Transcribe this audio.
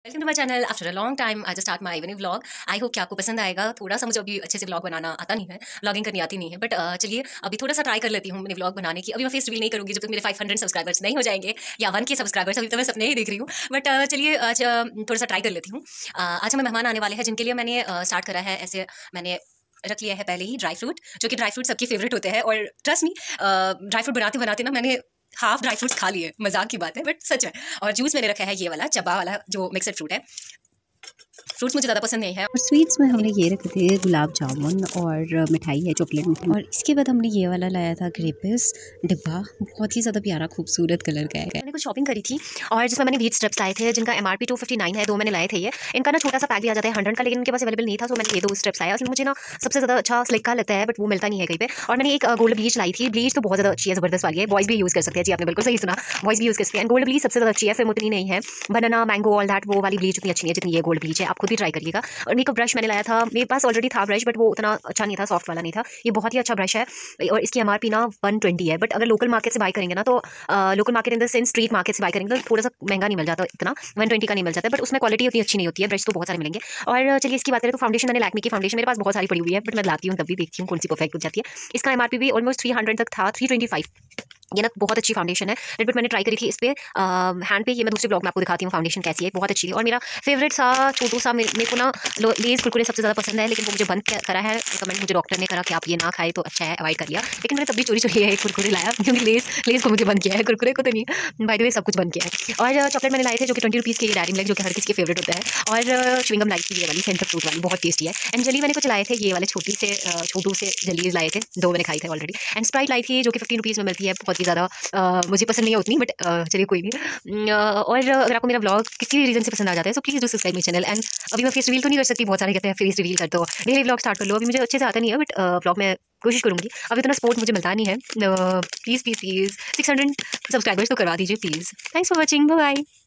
Welcome to my channel. After a long time I just start my evening vlog. I hope कि आपको पसंद आएगा। थोड़ा सा मुझे अभी अच्छे से व्लॉग बनाना आता नहीं है, व्लॉगिंग करनी आती नहीं है, बट चलिए अभी थोड़ा सा ट्राई कर लेती हूँ मैंने व्लॉग बनाने की। अभी मैं फेस रिवील नहीं करूँगी जब तक मेरे 500 सब्सक्राइबर्स नहीं हो जाएंगे या 1K सब्सक्राइबर्स। अभी तो मैं सपने ही देख रही हूँ, बट चलिए आज थोड़ा सा ट्राई कर लेती हूँ। आज हमें मेहमान आने वाले हैं जिनके लिए मैंने स्टार्ट करा है ऐसे। मैंने रख लिया है पहले ही ड्राई फ्रूट, जो कि ड्राई फ्रूट सबके फेवरेट होते हैं। और ट्रस्ट मी, ड्राई फ्रूट बनाते बनाते ना मैंने हाफ ड्राई फ्रूट्स खा लिए। मजाक की बात है बट सच है। और जूस मैंने रखा है ये वाला चबा वाला जो मिक्सड फ्रूट है। फ्रूट्स मुझे ज़्यादा पसंद नहीं है। और स्वीट्स में हमने ये रखे थे गुलाब जामुन और मिठाई है चॉकलेट मिठाई। और इसके बाद हमने ये वाला लाया था ग्रेप्स डिब्बा, बहुत ही ज़्यादा प्यारा खूबसूरत कलर का है। मैंने कुछ शॉपिंग करी थी और जिसमें मैंने व्हीट स्ट्रिप्स लाए थे जिनका MRP 259 है। दो मैंने लाए थे ये। इनका ना छोटा सा पैक भी आ जाता है 100 का, लेकिन इनके पास अवेलेबल नहीं था, तो मैंने ये दो स्ट्रिप्स लाया। मुझे ना सबसे ज़्यादा अच्छा स्लिक का लगता है, बट वो मिलता नहीं है कहीं पे। और मैंने एक गोल्ड ब्लीच लाई थी। ब्लीच तो बहुत ज़्यादा अच्छी है, ज़बरदस्त वाली है। बॉयज़ भी यूज़ कर सकते हैं जी, आपने बिल्कुल सही सुना, बॉयज़ भी यूज़ कर सकते हैं। गोल्ड ब्लीच सबसे ज़्यादा अच्छी है, फिर उतनी नहीं है बनाना मैंगो ऑल दैट वो वाली ब्लीच उतनी अच्छी नहीं है जितनी ये गोल्ड ब्लीच है। आप खुद भी ट्राई करिएगा। और मेकअप ब्रश मैंने लाया था, मेरे पास ऑलरेडी था ब्रश, बट वो उतना अच्छा नहीं था, सॉफ्ट वाला नहीं था। ये बहुत ही अच्छा ब्रश है और इसकी MRP ना 120 है। बट अगर लोकल मार्केट से बाय करेंगे ना, तो local market in the sense street market से बाय करेंगे तो थोड़ा सा महंगा नहीं मिल जाता, इतना 120 का नहीं मिल जाता, बट उसमें क्वालिटी उतनी अच्छी नहीं होती है। ब्रश तो बहुत सारे मिलेंगे। और चलिए इसकी बात करें तो फाउंडेशन, मैंने लैक्मे की फाउंडेशन मेरे पास बहुत सारी पड़ी हुई है, बट मैं लाती हूँ तब भी देखती हूँ कौन सी परफेक्ट हो जाती है। इसका MRP भी ऑलमोस्ट 300 तक था, 325। ये ना बहुत अच्छी फाउंडेशन है। बट मैंने ट्राई करी थी इस पे हैंड पे। ये मैं दूसरे ब्लॉग में आपको दिखाती हूँ फाउंडेशन कैसी है, बहुत अच्छी है। और मेरा फेवरेट सा छोटू सा, मेरे को ना लेज़ कुरकुरे सबसे ज़्यादा पसंद है, लेकिन वो मुझे बंद करा है। रिकमेंड मुझे डॉक्टर ने करा कि आप ये ना खाए तो अच्छा है, अवॉइड कर लिया। लेकिन मैंने तब भी चोरी चोरी है एक कुरकुरे लाया, क्योंकि लेज़ को मुझे बंद किया है, कुरकुरे को तो नहीं। बाय द वे सब कुछ बंद किया है। और चॉकलेट मैंने लाए थे जो कि 20 रुपीज़ के, ये डेयरी मिल्क जो कि हर किसी के फेवरेट होता है। और च्युइंगम लाई थी ये वाली सेंटर फ्रूट वाली, बहुत टेस्टी है। एंड जली मैंने कुछ लाए थे ये वाले छोटू से जलीज लाए थे, दो मैंने खाई थे ऑलरेडी। एंड स्प्राइट लाई थी जो कि 15 रुपीज़ में मिलती है, बहुत ही ज़्यादा मुझे पसंद नहीं है उतनी, बट चलिए कोई नहीं। और अगर आपको मेरा ब्लॉग किसी भी रीज़न से पसंद आ जाता है तो please do subscribe my channel. And अभी मैं फेस रिवील तो नहीं कर सकती, बहुत सारे कहते हैं फेस रिवील कर दो, डेली व्लॉग स्टार्ट कर लो। अभी मुझे अच्छे से आता नहीं है, बट व्लॉग में कोशिश करूँगी। अभी इतना सपोर्ट मुझे मिलता नहीं है। प्लीज़ प्लीज़ प्लीज़ 600 सब्सक्राइबर्स तो करवा दीजिए please. Thanks for watching, bye bye.